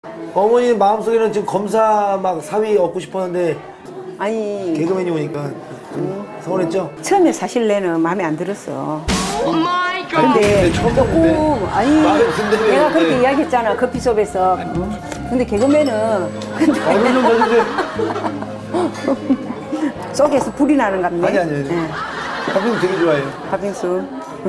어머니 마음속에는 지금 검사 막 사위 얻고 싶었는데 아니 개그맨이 오니까 좀 서운했죠? 처음에 사실 내는 마음에 안 들었어. 근데 처음 봤는데 아니 마음에 든다며 내가 그렇게 근데. 이야기했잖아 커피숍에서. 근데 개그맨은 얼굴 좀 봐주세요. 속에서 불이 나는 것 같네. 아니. 네. 팥빙수 되게 좋아해요. 팥빙수.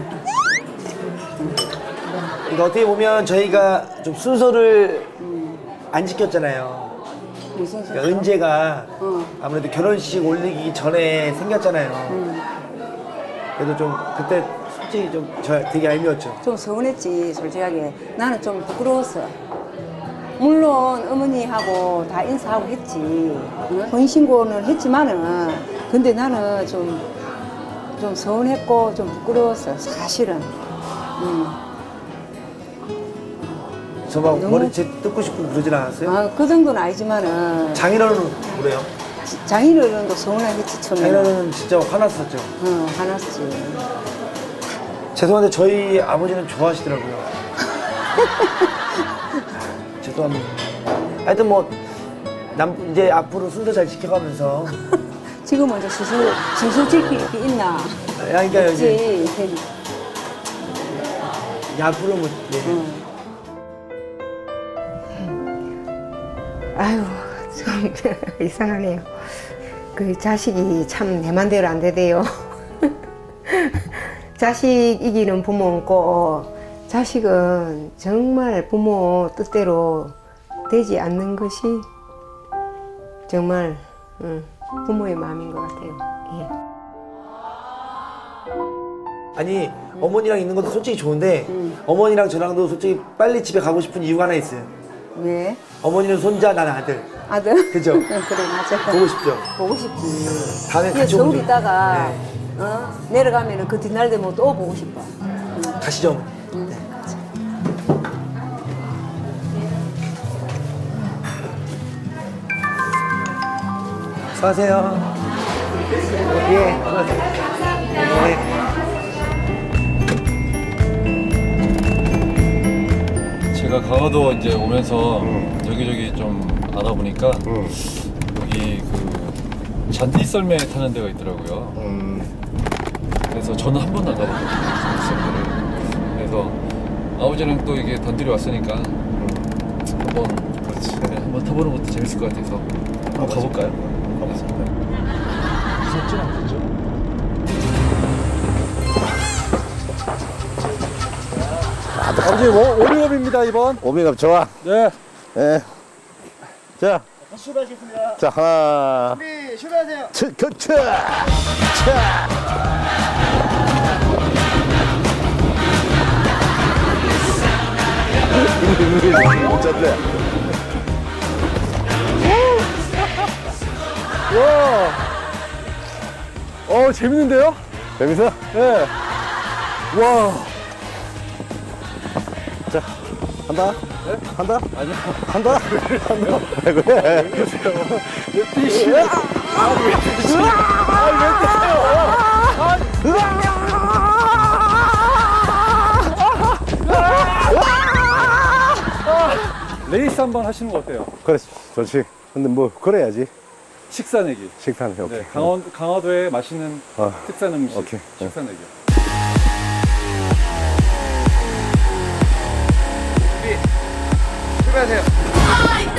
그러니까 어떻게 보면 저희가 좀 순서를 안 지켰잖아요. 무슨 소리? 그러니까 은재가 아무래도 결혼식 올리기 전에 생겼잖아요. 그래도 좀 그때 솔직히 좀 저 되게 얄미웠죠. 좀 서운했지 솔직하게. 나는 좀 부끄러웠어. 물론 어머니하고 다 인사하고 했지. 혼인신고는 했지만은 근데 나는 좀 서운했고 좀 부끄러웠어 사실은. 저 막 너무- 머리채 뜯고 싶고 그러진 않았어요? 아, 그 정도는 아니지만은 장인어른은 그래요? 장인어른도 서운하겠지 처음에. 장인어른은 진짜 화났었죠. 화났지. 죄송한데 저희 아버지는 좋아하시더라고요. 죄송합니다. 하여튼 뭐 이제 앞으로 순서 잘 지켜가면서 지금은 이제 수술 지킬 게 있나? 그러니까 이제 없지. 앞으로 뭐 네. 아유, 좀 이상하네요. 그 자식이 참 내 맘대로 안 되대요. 자식 이기는 부모 없고 자식은 정말 부모 뜻대로 되지 않는 것이 정말 부모의 마음인 것 같아요. 예. 아니 어머니랑 있는 것도 솔직히 좋은데 어머니랑 저랑도 솔직히 빨리 집에 가고 싶은 이유가 하나 있어요. 왜? 어머니는 손자, 난 아들. 아들? 그죠? 그래 맞아. 보고 싶죠? 보고 싶지. 다음에 이게 같이 서울 오면 있다가 네. 내려가면은 그 뒷날 되면 또 보고 싶어. 가시죠. 네. 수고하세요. 예, 수고하세요. 제가 강화도 이제 오면서 여기저기 좀 알아보니까 여기 그 잔디 썰매 타는 데가 있더라고요. 그래서 저는 한 번도 안 가봤거든요. 잔디 썰매를. 그래서 아버지랑 또 이게 단둘이 왔으니까 한번 타보는 것도 재밌을 것 같아서 한번 가볼까요? 가보겠습니다. 무섭진 않겠죠? 아버지 오미업입니다 이번. 오미업 좋아. 네. 예. 자, 출발하겠습니다. 자 하나. 준비, 출발하세요. 차. 못 잡네. 와. 재밌는데요? 재밌어? 네. 와. 자, 한다. 네? 한다. 아니요. 한다. 한다. 왜 그래? 왜 뛰시네? 레이스 한번 하시는 거 어때요? 그래, 좋지. 근데 뭐 그래야지. 식사 내기. 식사는 오케이. 네, 강화도에 맛있는 특산 음식. 오케이. 식사 내기. 출발하세요.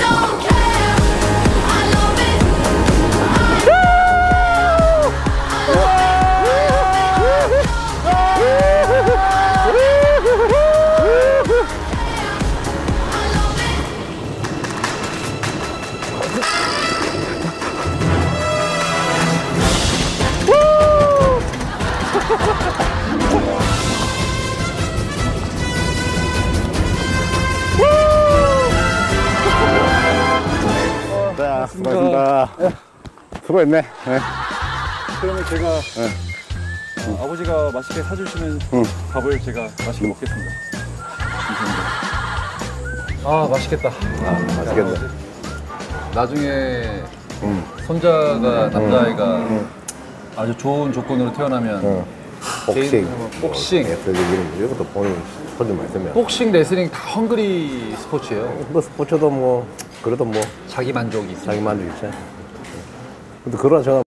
자, 수고하셨습니다. 수고했네. 네. 그러면 제가 아버지가 맛있게 사주시는 밥을 제가 맛있게 먹겠습니다. 감사합니다. 아 맛있겠다. 맛있겠네. 나중에 손자가 남자아이가 아주 좋은 조건으로 태어나면 복싱. 복싱 이것도 보는 손님만 있으면. 복싱, 레슬링 다 헝그리 스포츠예요. 뭐 스포츠도 뭐 그래도 뭐 자기 만족이 있어요. 자기 만족 있지. 근데 그러나 저는